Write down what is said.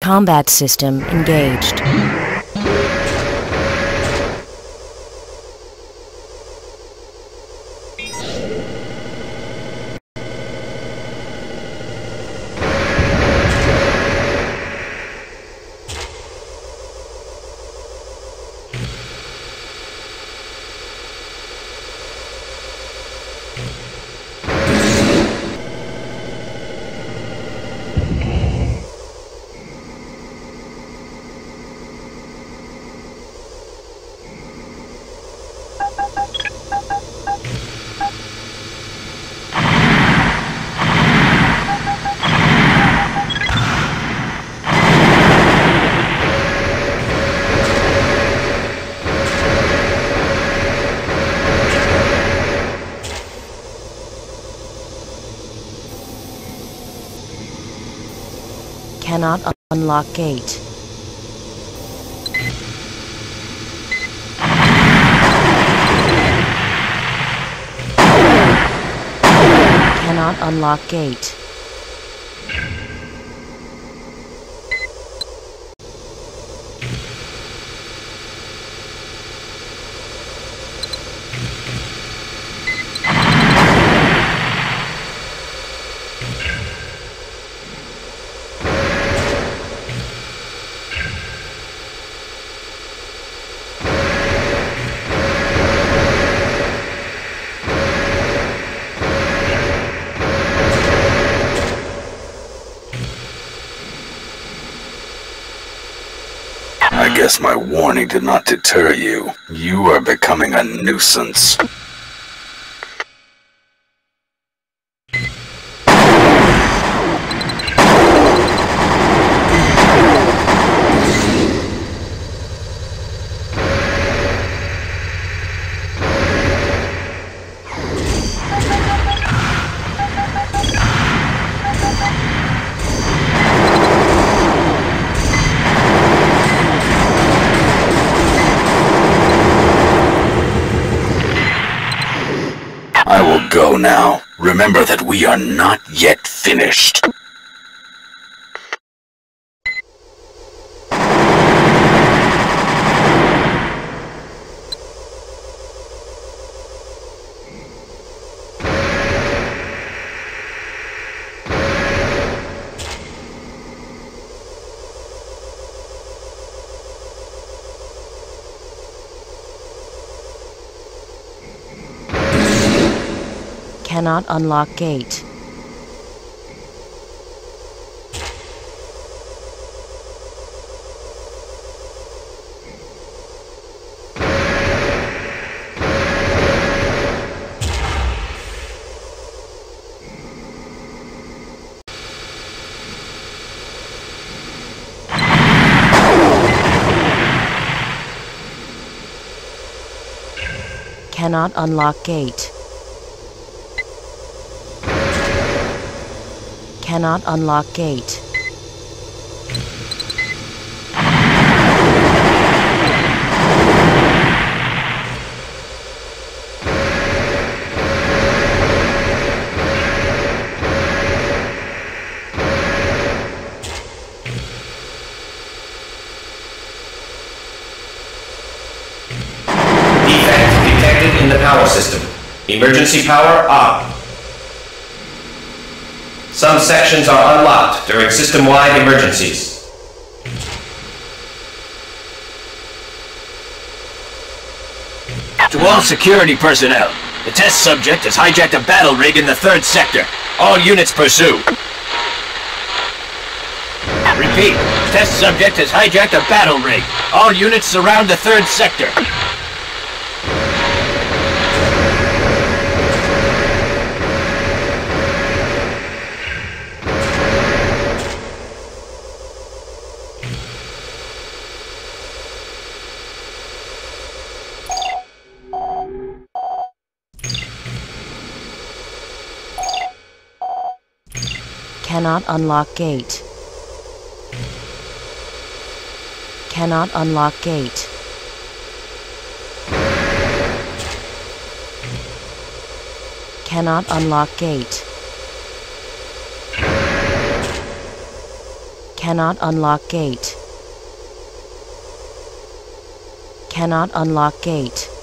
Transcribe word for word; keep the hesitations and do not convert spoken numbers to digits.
Combat system engaged. Cannot unlock gate. Cannot unlock gate. I guess my warning did not deter you. You are becoming a nuisance. I will go now. Remember that we are not yet finished. Cannot unlock gate. Cannot unlock gate. Cannot unlock gate. Defect detected in the power system. Emergency power on. Some sections are unlocked during system-wide emergencies. To all security personnel, the test subject has hijacked a battle rig in the third sector. All units pursue. Repeat, test subject has hijacked a battle rig. All units surround the third sector. Cannot unlock gate. Cannot unlock gate. Cannot unlock gate. Cannot unlock gate. Cannot unlock gate.